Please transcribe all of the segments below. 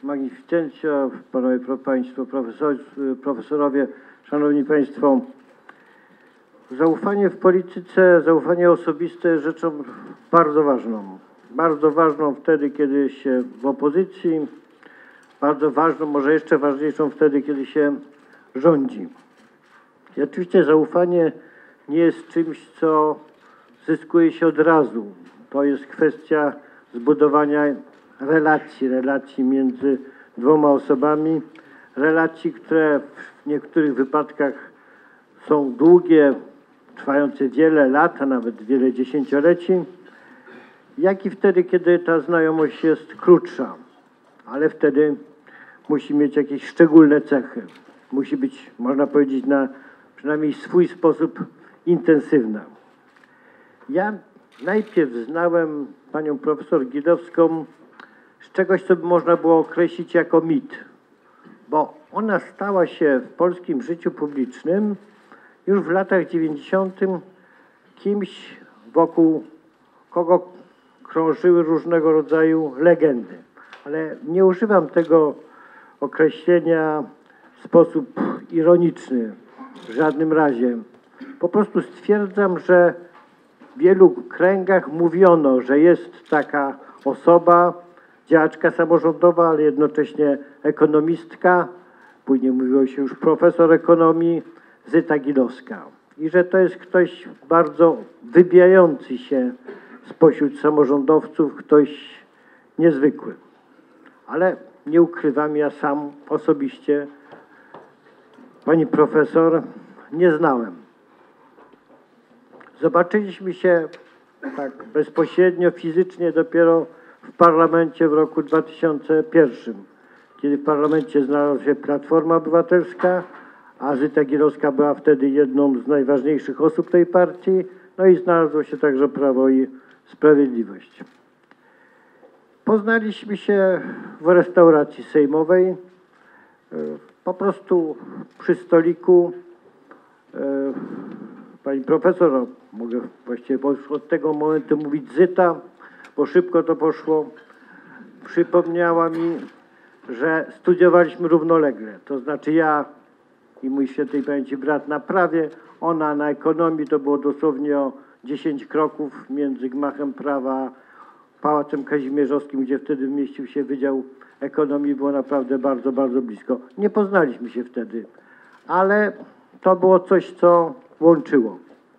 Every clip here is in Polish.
Magnificencja, panowie państwo profesorowie, szanowni państwo, zaufanie w polityce, zaufanie osobiste jest rzeczą bardzo ważną. Bardzo ważną wtedy, kiedy się w opozycji, bardzo ważną, może jeszcze ważniejszą wtedy, kiedy się rządzi. I oczywiście zaufanie nie jest czymś, co zyskuje się od razu. To jest kwestia zbudowania relacji między dwoma osobami, relacji, które w niektórych wypadkach są długie, trwające wiele lat, a nawet wiele dziesięcioleci, jak i wtedy, kiedy ta znajomość jest krótsza, ale wtedy musi mieć jakieś szczególne cechy. Musi być, można powiedzieć, na przynajmniej swój sposób intensywna. Ja najpierw znałem panią profesor Gidowską z czegoś, co by można było określić jako mit, bo ona stała się w polskim życiu publicznym już w latach 90. kimś, wokół kogo krążyły różnego rodzaju legendy. Ale nie używam tego określenia w sposób ironiczny w żadnym razie. Po prostu stwierdzam, że w wielu kręgach mówiono, że jest taka osoba, działaczka samorządowa, ale jednocześnie ekonomistka, później mówiło się już profesor ekonomii, Zyta Gidowska. I że to jest ktoś bardzo wybijający się spośród samorządowców, ktoś niezwykły. Ale nie ukrywam, ja sam osobiście pani profesor nie znałem. Zobaczyliśmy się tak bezpośrednio, fizycznie dopiero w parlamencie w roku 2001, kiedy w parlamencie znalazła się Platforma Obywatelska, a Zyta Gidowska była wtedy jedną z najważniejszych osób tej partii, no i znalazło się także Prawo i Sprawiedliwość. Poznaliśmy się w restauracji sejmowej, po przy stoliku. Pani profesor, mogę właściwie od tego momentu mówić Zyta, bo szybko to poszło, przypomniała mi, że studiowaliśmy równolegle. To znaczy ja i mój świętej pamięci brat na prawie, ona na ekonomii, to było dosłownie o 10 kroków między gmachem prawa, Pałacem Kazimierzowskim, gdzie wtedy mieścił się Wydział Ekonomii, było naprawdę bardzo, bardzo blisko. Nie poznaliśmy się wtedy, ale to było coś, co łączyło.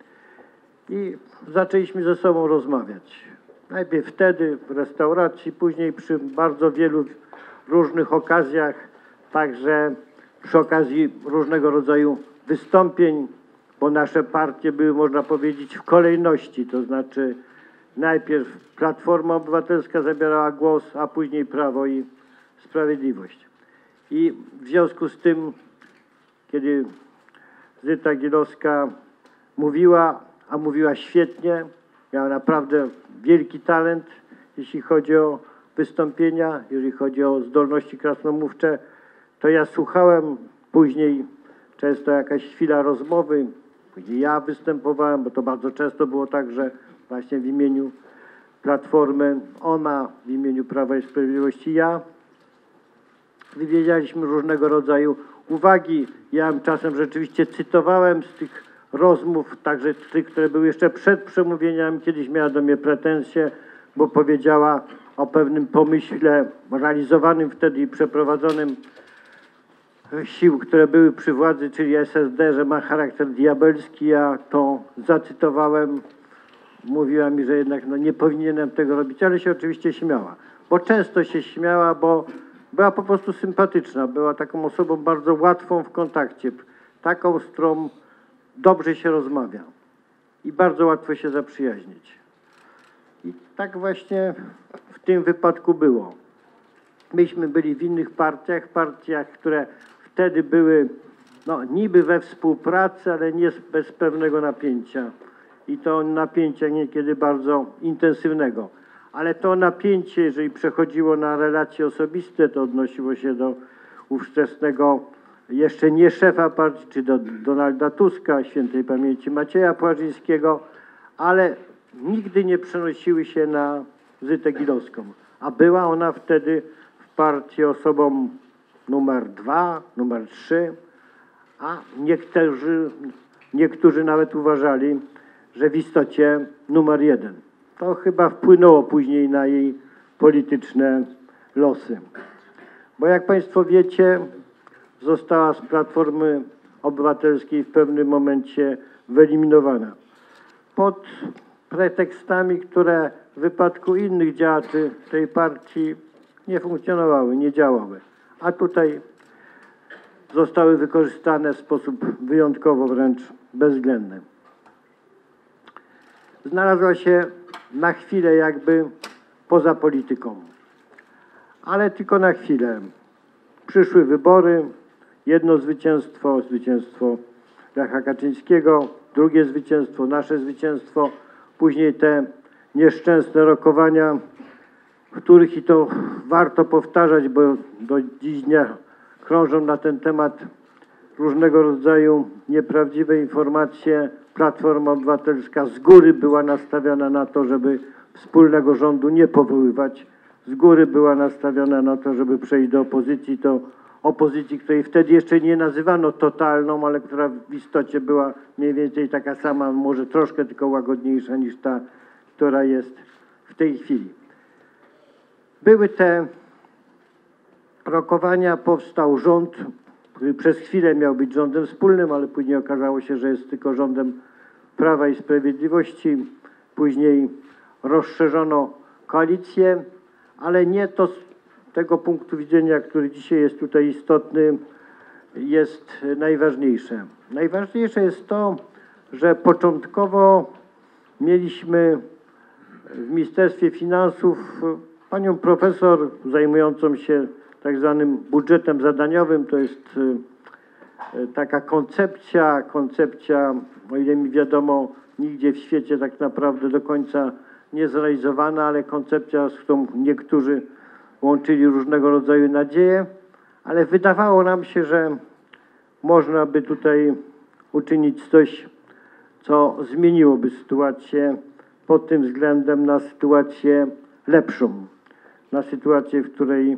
I zaczęliśmy ze sobą rozmawiać. Najpierw wtedy w restauracji, później przy bardzo wielu różnych okazjach, także przy okazji różnego rodzaju wystąpień, bo nasze partie były, można powiedzieć, w kolejności, to znaczy najpierw Platforma Obywatelska zabierała głos, a później Prawo i Sprawiedliwość. I w związku z tym, kiedy Zyta Gidowska mówiła, a mówiła świetnie, miała naprawdę wielki talent, jeśli chodzi o wystąpienia, jeżeli chodzi o zdolności krasnomówcze, to ja słuchałem później często jakaś chwila rozmowy, później ja występowałem, bo to bardzo często było tak, że właśnie w imieniu Platformy, ona w imieniu Prawa i Sprawiedliwości, ja wypowiedzieliśmy różnego rodzaju uwagi. Ja czasem rzeczywiście cytowałem z tych rozmów, także tych, które były jeszcze przed przemówieniami. Kiedyś miała do mnie pretensje, bo powiedziała o pewnym pomyśle realizowanym wtedy i przeprowadzonym sił, które były przy władzy, czyli SSD, że ma charakter diabelski. Ja to zacytowałem. Mówiła mi, że jednak nie powinienem tego robić, ale się oczywiście śmiała. Bo często się śmiała, bo była po prostu sympatyczna. Była taką osobą bardzo łatwą w kontakcie. Taką, z którą dobrze się rozmawia. I bardzo łatwo się zaprzyjaźnić. I tak właśnie w tym wypadku było. Myśmy byli w innych partiach, które wtedy były niby we współpracy, ale nie bez pewnego napięcia. I to napięcia niekiedy bardzo intensywnego. Ale to napięcie, jeżeli przechodziło na relacje osobiste, to odnosiło się do ówczesnego jeszcze nie szefa partii, czy do Donalda Tuska, świętej pamięci Macieja Płażyńskiego, ale nigdy nie przenosiły się na Zytę Gidowską. A była ona wtedy w partii osobą numer 2, numer 3, a niektórzy nawet uważali, że w istocie numer 1. To chyba wpłynęło później na jej polityczne losy. Bo jak Państwo wiecie, została z Platformy Obywatelskiej w pewnym momencie wyeliminowana. Pod pretekstami, które w wypadku innych działaczy tej partii nie funkcjonowały, nie działały. A tutaj zostały wykorzystane w sposób wyjątkowo wręcz bezwzględny. Znalazła się na chwilę jakby poza polityką. Ale tylko na chwilę. Przyszły wybory, jedno zwycięstwo, zwycięstwo Lecha Kaczyńskiego, drugie zwycięstwo, nasze zwycięstwo, później te nieszczęsne rokowania, których i to warto powtarzać, bo do dziś dnia krążą na ten temat różnego rodzaju nieprawdziwe informacje. Platforma Obywatelska z góry była nastawiona na to, żeby wspólnego rządu nie powoływać. Z góry była nastawiona na to, żeby przejść do opozycji, to opozycji, której wtedy jeszcze nie nazywano totalną, ale która w istocie była mniej więcej taka sama, może troszkę tylko łagodniejsza niż ta, która jest w tej chwili. Były te rokowania, powstał rząd, który przez chwilę miał być rządem wspólnym, ale później okazało się, że jest tylko rządem Prawa i Sprawiedliwości. Później rozszerzono koalicję, ale nie to z tego punktu widzenia, który dzisiaj jest tutaj istotny, jest najważniejsze. Najważniejsze jest to, że początkowo mieliśmy w Ministerstwie Finansów panią profesor zajmującą się tak zwanym budżetem zadaniowym. To jest taka koncepcja, o ile mi wiadomo, nigdzie w świecie tak naprawdę do końca nie zrealizowana, ale koncepcja, z którą niektórzy łączyli różnego rodzaju nadzieje, ale wydawało nam się, że można by tutaj uczynić coś, co zmieniłoby sytuację pod tym względem na sytuację lepszą, na sytuację, w której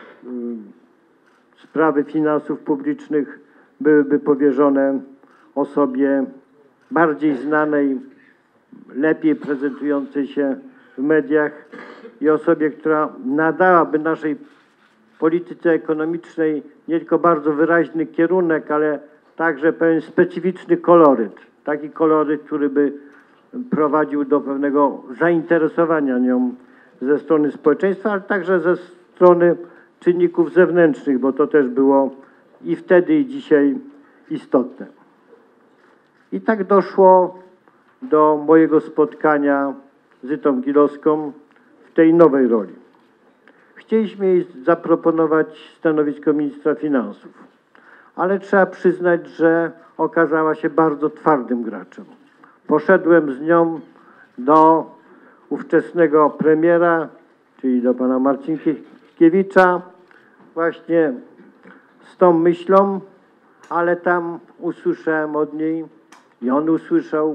sprawy finansów publicznych byłyby powierzone osobie bardziej znanej, lepiej prezentującej się w mediach i osobie, która nadałaby naszej polityce ekonomicznej nie tylko bardzo wyraźny kierunek, ale także pewien specyficzny koloryt. Taki koloryt, który by prowadził do pewnego zainteresowania nią ze strony społeczeństwa, ale także ze strony czynników zewnętrznych, bo to też było i wtedy, i dzisiaj istotne. I tak doszło do mojego spotkania z Zytą Gilowską w tej nowej roli. Chcieliśmy jej zaproponować stanowisko ministra finansów, ale trzeba przyznać, że okazała się bardzo twardym graczem. Poszedłem z nią do ówczesnego premiera, czyli do pana Marcinkiewicza, właśnie z tą myślą, ale tam usłyszałem od niej i on usłyszał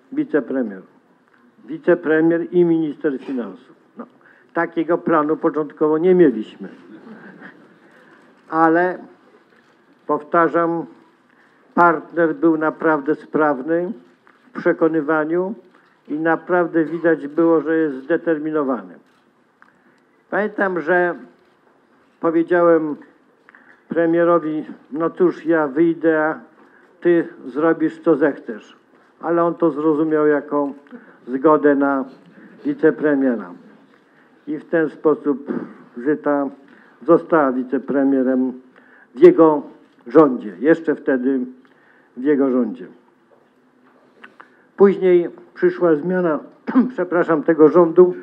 wicepremier i minister finansów. No, takiego planu początkowo nie mieliśmy. Ale powtarzam, partner był naprawdę sprawny w przekonywaniu i naprawdę widać było, że jest zdeterminowany. Pamiętam, że powiedziałem premierowi, no cóż, ja wyjdę, a ty zrobisz co zechcesz. Ale on to zrozumiał jako zgodę na wicepremiera. I w ten sposób Zyta została wicepremierem w jego rządzie, jeszcze wtedy w jego rządzie. Później przyszła zmiana, przepraszam, tego rządu.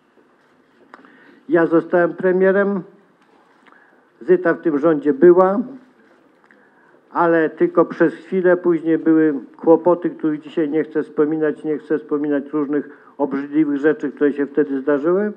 Ja zostałem premierem, Zyta w tym rządzie była, ale tylko przez chwilę. Później były kłopoty, których dzisiaj nie chcę wspominać różnych obrzydliwych rzeczy, które się wtedy zdarzyły.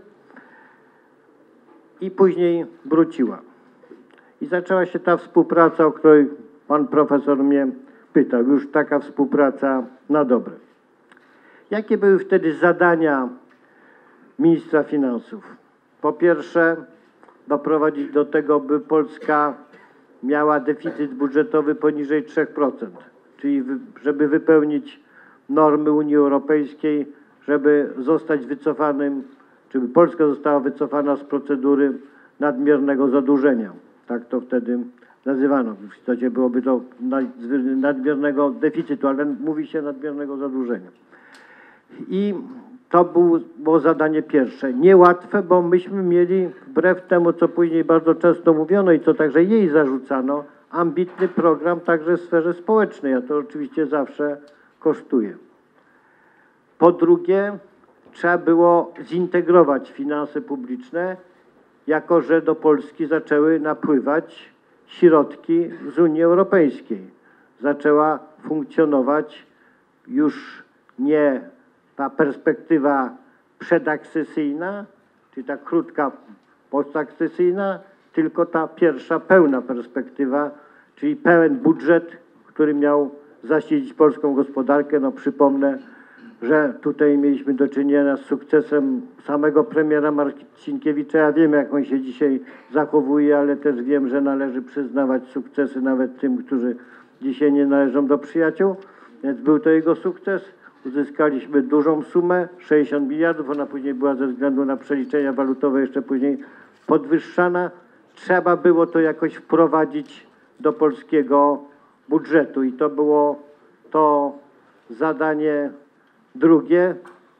I później wróciła. I zaczęła się ta współpraca, o której pan profesor mnie pytał. Już taka współpraca na dobre. Jakie były wtedy zadania ministra finansów? Po pierwsze, doprowadzić do tego, by Polska miała deficyt budżetowy poniżej 3%, czyli żeby wypełnić normy Unii Europejskiej, żeby zostać wycofanym, żeby Polska została wycofana z procedury nadmiernego zadłużenia. Tak to wtedy nazywano. W istocie byłoby to nadmiernego deficytu, ale mówi się nadmiernego zadłużenia. I to było zadanie pierwsze. Niełatwe, bo myśmy mieli, wbrew temu, co później bardzo często mówiono i co także jej zarzucano, ambitny program także w sferze społecznej, a to oczywiście zawsze kosztuje. Po drugie, trzeba było zintegrować finanse publiczne, jako że do Polski zaczęły napływać środki z Unii Europejskiej. Zaczęła funkcjonować już nie ta perspektywa przedakcesyjna, czyli ta krótka postakcesyjna, tylko ta pierwsza pełna perspektywa, czyli pełen budżet, który miał zasilić polską gospodarkę. No przypomnę, że tutaj mieliśmy do czynienia z sukcesem samego premiera Marcinkiewicza. Ja wiem, jak on się dzisiaj zachowuje, ale też wiem, że należy przyznawać sukcesy nawet tym, którzy dzisiaj nie należą do przyjaciół. Więc był to jego sukces. Uzyskaliśmy dużą sumę, 60 miliardów. Ona później była ze względu na przeliczenia walutowe jeszcze później podwyższana. Trzeba było to jakoś wprowadzić do polskiego budżetu i to było to zadanie drugie,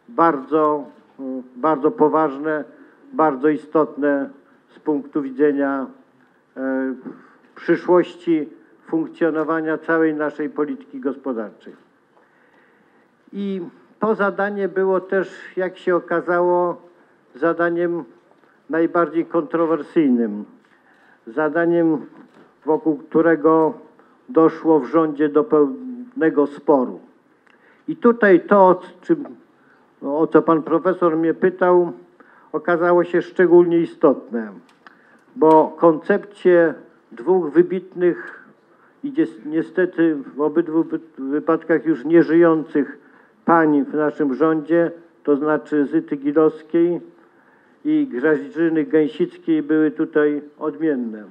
bardzo poważne, bardzo istotne z punktu widzenia przyszłości funkcjonowania całej naszej polityki gospodarczej. I to zadanie było też, jak się okazało, zadaniem najbardziej kontrowersyjnym, zadaniem, wokół którego doszło w rządzie do pełnego sporu. I tutaj to, o co pan profesor mnie pytał, okazało się szczególnie istotne, bo koncepcje dwóch wybitnych i niestety w obydwu wypadkach już nieżyjących pań w naszym rządzie, to znaczy Zyty Gilowskiej i Grażyny Gęsickiej, były tutaj odmienne.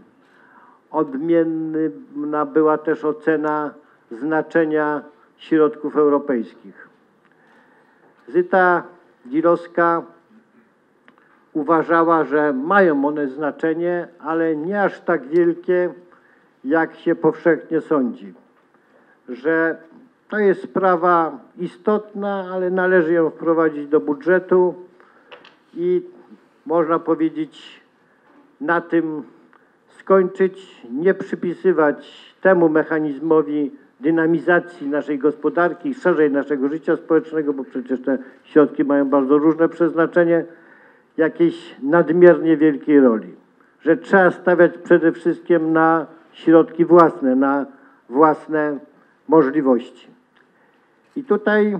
Odmienna była też ocena znaczenia środków europejskich. Zyta Gilowska uważała, że mają one znaczenie, ale nie aż tak wielkie, jak się powszechnie sądzi. Że to jest sprawa istotna, ale należy ją wprowadzić do budżetu i można powiedzieć na tym skończyć, nie przypisywać temu mechanizmowi dynamizacji naszej gospodarki i szerzej naszego życia społecznego, bo przecież te środki mają bardzo różne przeznaczenie, jakiejś nadmiernie wielkiej roli. Że trzeba stawiać przede wszystkim na środki własne, na własne możliwości. I tutaj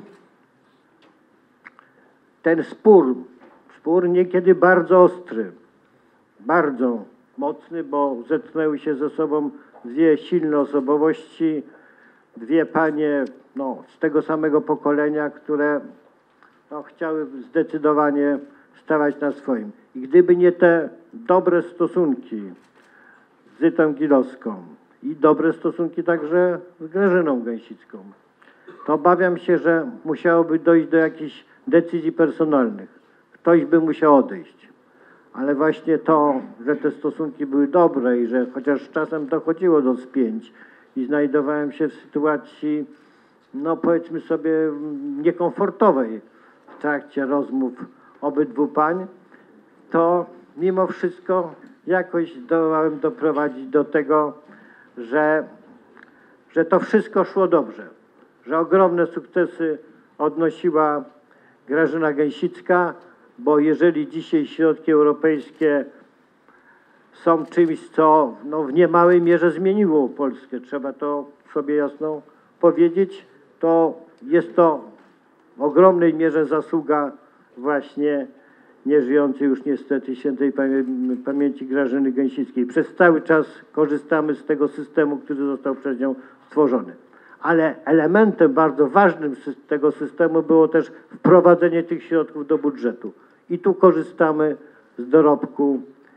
ten spór niekiedy bardzo ostry, bardzo mocny, bo zetknęły się ze sobą dwie silne osobowości, dwie panie z tego samego pokolenia, które chciały zdecydowanie stawać na swoim. I gdyby nie te dobre stosunki z Zytą Gilowską i dobre stosunki także z Grażyną Gęsicką, to obawiam się, że musiałoby dojść do jakichś decyzji personalnych. Ktoś by musiał odejść. Ale właśnie to, że te stosunki były dobre i że chociaż czasem dochodziło do spięć i znajdowałem się w sytuacji, powiedzmy sobie, niekomfortowej w trakcie rozmów obydwu pań, to mimo wszystko jakoś zdołałem doprowadzić do tego, że to wszystko szło dobrze, że ogromne sukcesy odnosiła Grażyna Gęsicka, bo jeżeli dzisiaj środki europejskie są czymś, co w niemałej mierze zmieniło Polskę, trzeba to sobie jasno powiedzieć, to jest to w ogromnej mierze zasługa właśnie nieżyjącej już niestety świętej pamięci Grażyny Gęsickiej. Przez cały czas korzystamy z tego systemu, który został przez nią stworzony. Ale elementem bardzo ważnym tego systemu było też wprowadzenie tych środków do budżetu. I tu korzystamy z dorobku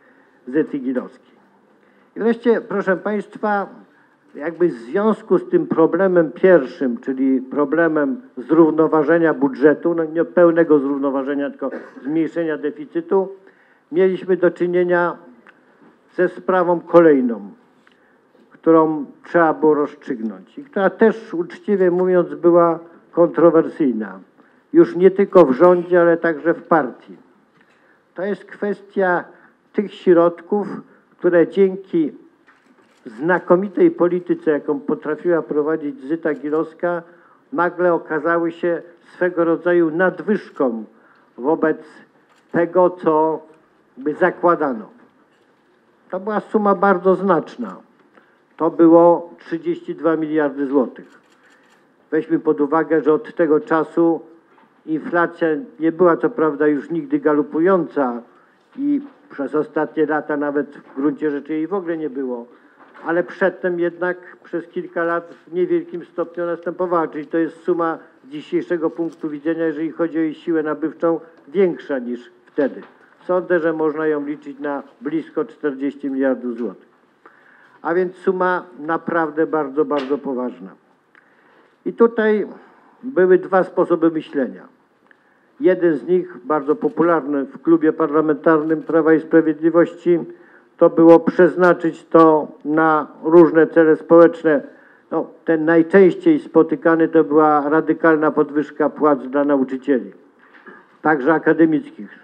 Zyty Gilowskiej. I wreszcie, proszę Państwa, jakby w związku z tym problemem pierwszym, czyli problemem zrównoważenia budżetu, no nie pełnego zrównoważenia, tylko zmniejszenia deficytu, mieliśmy do czynienia ze sprawą kolejną, którą trzeba było rozstrzygnąć i która też, uczciwie mówiąc, była kontrowersyjna. Już nie tylko w rządzie, ale także w partii. To jest kwestia tych środków, które dzięki znakomitej polityce, jaką potrafiła prowadzić Zyta Gilowska, nagle okazały się swego rodzaju nadwyżką wobec tego, co by zakładano. To była suma bardzo znaczna. To było 32 miliardy złotych. Weźmy pod uwagę, że od tego czasu inflacja nie była co prawda już nigdy galopująca i przez ostatnie lata nawet w gruncie rzeczy jej w ogóle nie było, ale przedtem jednak przez kilka lat w niewielkim stopniu następowała, czyli to jest suma z dzisiejszego punktu widzenia, jeżeli chodzi o jej siłę nabywczą, większa niż wtedy. Sądzę, że można ją liczyć na blisko 40 miliardów złotych. A więc suma naprawdę bardzo, bardzo poważna. I tutaj były dwa sposoby myślenia. Jeden z nich, bardzo popularny w klubie parlamentarnym Prawa i Sprawiedliwości, to było przeznaczyć to na różne cele społeczne. No, ten najczęściej spotykany to była radykalna podwyżka płac dla nauczycieli, także akademickich.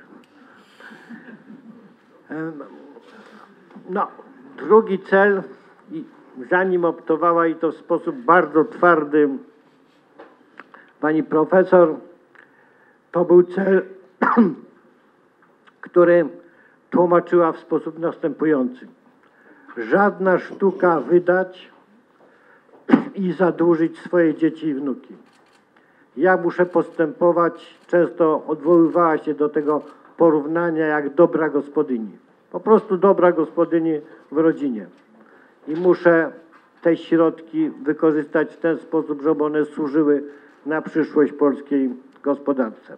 No, drugi cel, za nim optowała i to w sposób bardzo twardy pani profesor, to był cel, który tłumaczyła w sposób następujący. Żadna sztuka wydać i zadłużyć swoje dzieci i wnuki. Ja muszę postępować, często odwoływała się do tego porównania jak dobra gospodyni. Po prostu dobra gospodyni w rodzinie. I muszę te środki wykorzystać w ten sposób, żeby one służyły na przyszłość polskiej gospodarce.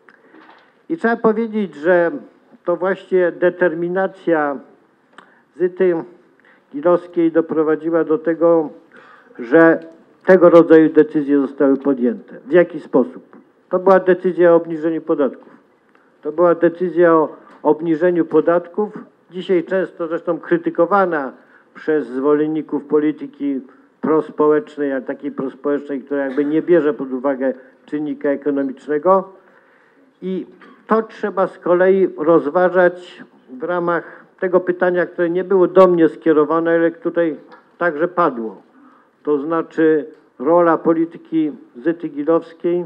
I trzeba powiedzieć, że to właśnie determinacja Zyty Gilowskiej doprowadziła do tego, że tego rodzaju decyzje zostały podjęte. W jaki sposób? To była decyzja o obniżeniu podatków. To była decyzja o obniżeniu podatków, dzisiaj często zresztą krytykowana przez zwolenników polityki prospołecznej, ale takiej prospołecznej, która jakby nie bierze pod uwagę czynnika ekonomicznego. I to trzeba z kolei rozważać w ramach tego pytania, które nie było do mnie skierowane, ale tutaj także padło. To znaczy rola polityki Zyty Gilowskiej,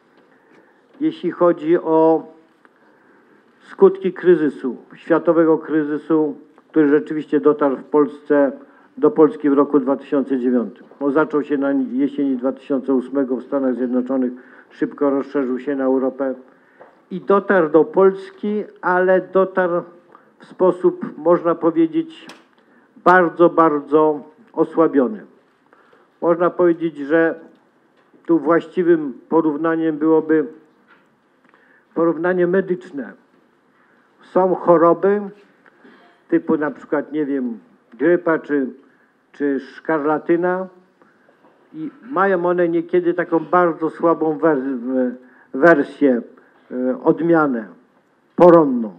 jeśli chodzi o skutki kryzysu, światowego kryzysu, który rzeczywiście dotarł w Polsce, do Polski w roku 2009. On zaczął się na jesieni 2008 w Stanach Zjednoczonych, szybko rozszerzył się na Europę i dotarł do Polski, ale dotarł w sposób, można powiedzieć, bardzo, bardzo osłabiony. Można powiedzieć, że tu właściwym porównaniem byłoby porównanie medyczne. Są choroby typu na przykład, nie wiem, grypa czy szkarlatyna i mają one niekiedy taką bardzo słabą wersję, odmianę poronną.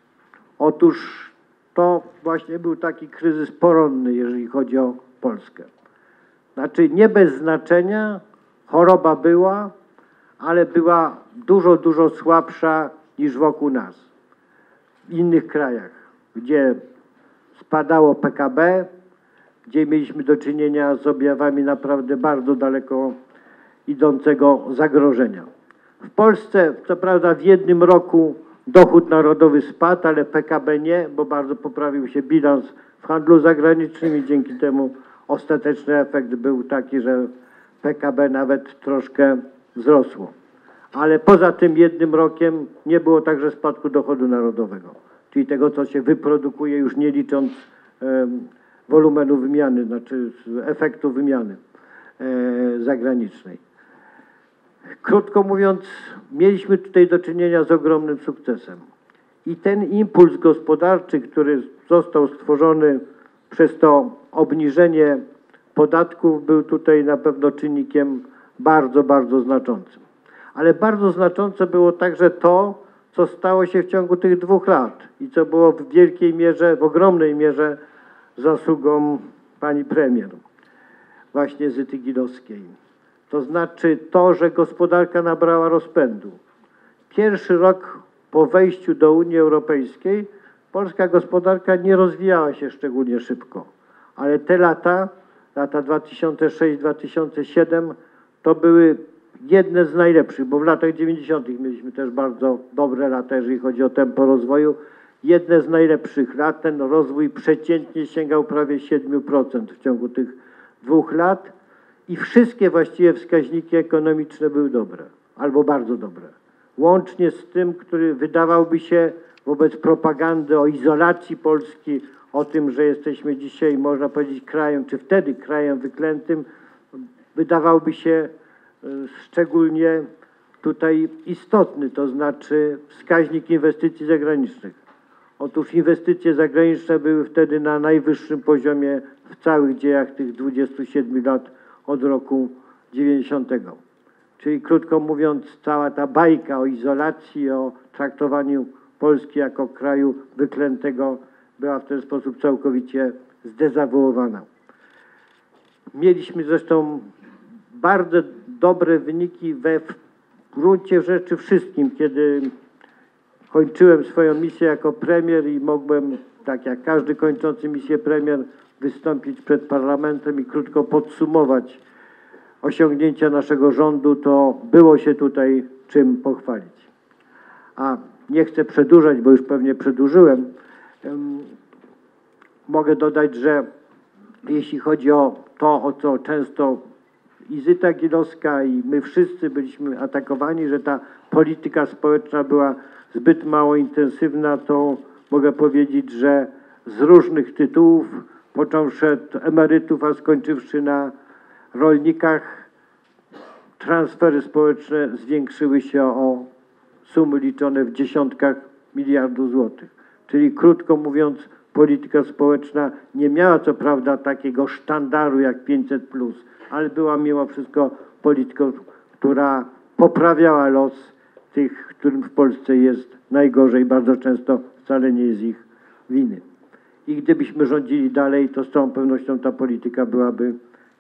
Otóż to właśnie był taki kryzys poronny, jeżeli chodzi o Polskę. Znaczy nie bez znaczenia, choroba była, ale była dużo, dużo słabsza niż wokół nas. W innych krajach, gdzie spadało PKB, gdzie mieliśmy do czynienia z objawami naprawdę bardzo daleko idącego zagrożenia. W Polsce, co prawda w jednym roku dochód narodowy spadł, ale PKB nie, bo bardzo poprawił się bilans w handlu zagranicznym i dzięki temu ostateczny efekt był taki, że PKB nawet troszkę wzrosło. Ale poza tym jednym rokiem nie było także spadku dochodu narodowego, czyli tego, co się wyprodukuje, już nie licząc wolumenu wymiany, znaczy efektu wymiany zagranicznej. Krótko mówiąc, mieliśmy tutaj do czynienia z ogromnym sukcesem. I ten impuls gospodarczy, który został stworzony przez to obniżenie podatków, był tutaj na pewno czynnikiem bardzo, bardzo znaczącym. Ale bardzo znaczące było także to, co stało się w ciągu tych 2 lat i co było w wielkiej mierze, w ogromnej mierze zasługą pani premier, właśnie Zyty Gilowskiej. To znaczy to, że gospodarka nabrała rozpędu. Pierwszy rok po wejściu do Unii Europejskiej polska gospodarka nie rozwijała się szczególnie szybko, ale te lata 2006-2007 to były jedne z najlepszych, bo w latach 90. mieliśmy też bardzo dobre lata, jeżeli chodzi o tempo rozwoju. Jedne z najlepszych lat, ten rozwój przeciętnie sięgał prawie 7% w ciągu tych 2 lat i wszystkie właściwie wskaźniki ekonomiczne były dobre albo bardzo dobre. Łącznie z tym, który wydawałby się wobec propagandy o izolacji Polski, o tym, że jesteśmy dzisiaj, można powiedzieć, krajem, czy wtedy krajem wyklętym, wydawałby się szczególnie tutaj istotny, to znaczy wskaźnik inwestycji zagranicznych. Otóż inwestycje zagraniczne były wtedy na najwyższym poziomie w całych dziejach tych 27 lat od roku 90. Czyli krótko mówiąc, cała ta bajka o izolacji, o traktowaniu Polski jako kraju wyklętego była w ten sposób całkowicie zdezawuowana. Mieliśmy zresztą bardzo dobre wyniki w gruncie rzeczy wszystkim, kiedy kończyłem swoją misję jako premier i mogłem, tak jak każdy kończący misję premier, wystąpić przed parlamentem i krótko podsumować osiągnięcia naszego rządu, to było się tutaj czym pochwalić. A nie chcę przedłużać, bo już pewnie przedłużyłem. Mogę dodać, że jeśli chodzi o to, o co często i Zyta Gilowska, i my wszyscy byliśmy atakowani, że ta polityka społeczna była zbyt mało intensywna, to mogę powiedzieć, że z różnych tytułów, począwszy od emerytów, a skończywszy na rolnikach, transfery społeczne zwiększyły się o sumy liczone w dziesiątkach miliardów złotych. Czyli krótko mówiąc, polityka społeczna nie miała co prawda takiego sztandaru jak 500+, ale była mimo wszystko polityką, która poprawiała los tych, którym w Polsce jest najgorzej, bardzo często wcale nie jest ich winy. I gdybyśmy rządzili dalej, to z całą pewnością ta polityka byłaby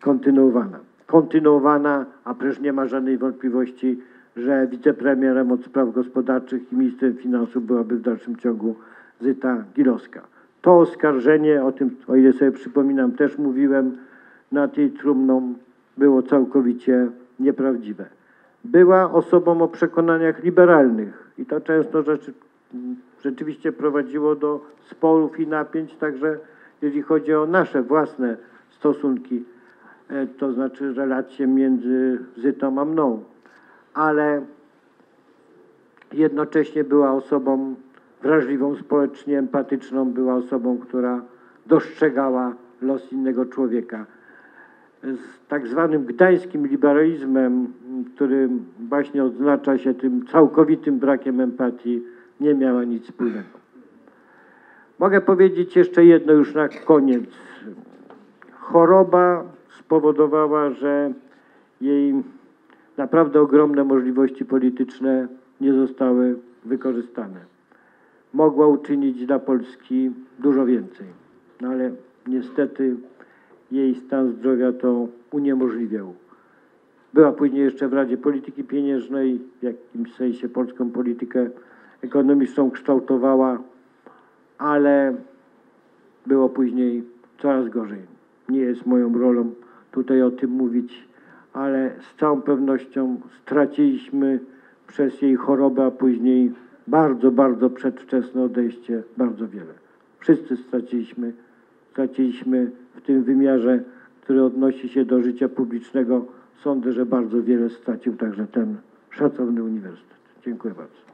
kontynuowana, a przecież nie ma żadnej wątpliwości, że wicepremierem od spraw gospodarczych i ministrem finansów byłaby w dalszym ciągu Zyta Gilowska. To oskarżenie, o tym, o ile sobie przypominam, też mówiłem nad jej trumną, było całkowicie nieprawdziwe. Była osobą o przekonaniach liberalnych i to często rzeczywiście prowadziło do sporów i napięć, także jeżeli chodzi o nasze własne stosunki, to znaczy relacje między Zytą a mną. Ale jednocześnie była osobą wrażliwą społecznie, empatyczną, była osobą, która dostrzegała los innego człowieka. Z tak zwanym gdańskim liberalizmem, który właśnie odznacza się tym całkowitym brakiem empatii, nie miała nic wspólnego. Mogę powiedzieć jeszcze jedno już na koniec. Choroba spowodowała, że jej naprawdę ogromne możliwości polityczne nie zostały wykorzystane. Mogła uczynić dla Polski dużo więcej, no ale niestety jej stan zdrowia to uniemożliwiał. Była później jeszcze w Radzie Polityki Pieniężnej, w jakimś sensie polską politykę ekonomiczną kształtowała, ale było później coraz gorzej. Nie jest moją rolą tutaj o tym mówić, ale z całą pewnością straciliśmy przez jej chorobę, a później bardzo, bardzo przedwczesne odejście bardzo wiele. Wszyscy straciliśmy w tym wymiarze, który odnosi się do życia publicznego. Sądzę, że bardzo wiele stracił także ten szacowny uniwersytet. Dziękuję bardzo.